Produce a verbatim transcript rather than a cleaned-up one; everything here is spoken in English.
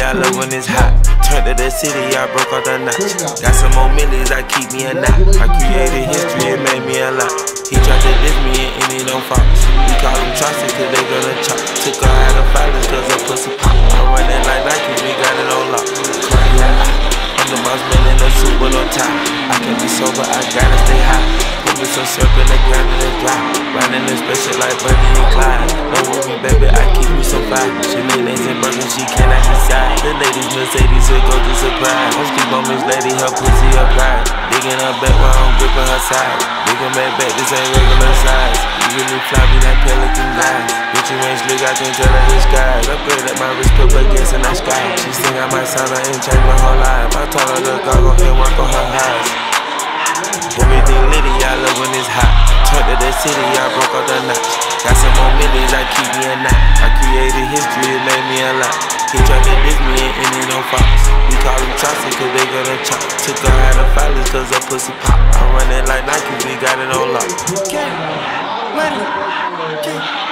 I love when it's hot. Turned to the city, I broke off the notch. Got some more millies, I keep me a knot. I created history, it made me a lot. He tried to diss me and any no faults. We call them trusted cause they gonna chop. Took her out of violence cause her pussy pop. I run it like Nike, we got it on lock. I'm the boss man in a suit with no tie. I can be sober, I gotta stay high. Put me some syrup in the ground and it's dry. Riding this special like Bunny and Clyde. Don't worry baby, I keep me so fine. She mayonnaise and burger, she cannot decide. The ladies Mercedes will go to surprise. Don't sleep on this lady, her pussy her pride. Digging her back while I'm gripping her side. Digging back back, this ain't regular size. You really floppy like pelican guys. Bitch, you ain't slick, I can tell her disguise. Upgrade at my wrist, put baguettes in the sky. She think I might sign her and change my whole life. I told her to goggle and work on her eyes. Everything litty, I love when it's hot. Turned to the city, I broke off the notch. Got some more millies, I keep me a knot. I created history, it made me a lot. He tried to diss me and any no faults. We call them trusted cause they gonna chop. Took her out of violence cause her pussy pop. I run it like Nike, we got it on lock. Money.